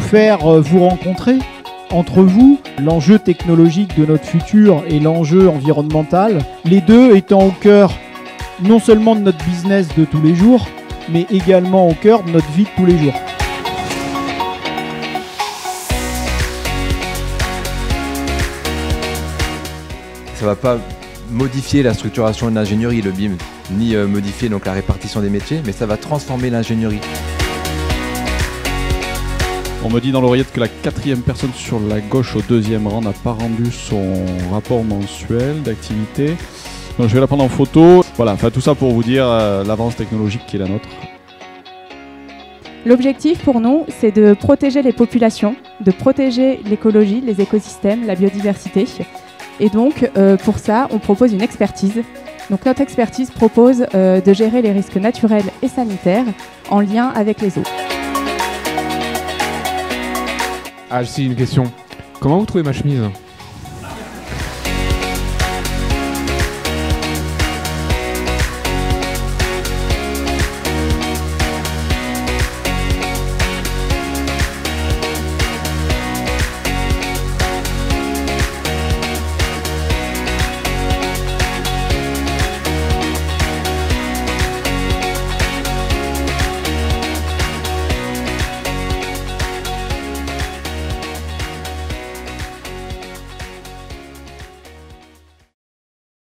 faire vous rencontrer entre vous, l'enjeu technologique de notre futur et l'enjeu environnemental, les deux étant au cœur non seulement de notre business de tous les jours, mais également au cœur de notre vie de tous les jours. Ça ne va pas modifier la structuration de l'ingénierie, le BIM, ni modifier donc la répartition des métiers, mais ça va transformer l'ingénierie. On me dit dans l'oreillette que la 4e personne sur la gauche au 2e rang n'a pas rendu son rapport mensuel d'activité. Donc je vais la prendre en photo. Voilà, enfin tout ça pour vous dire l'avance technologique qui est la nôtre. L'objectif pour nous, c'est de protéger les populations, de protéger l'écologie, les écosystèmes, la biodiversité. Et donc, pour ça, on propose une expertise. Donc notre expertise propose de gérer les risques naturels et sanitaires en lien avec les eaux. Ah, j'ai une question. Comment vous trouvez ma chemise ?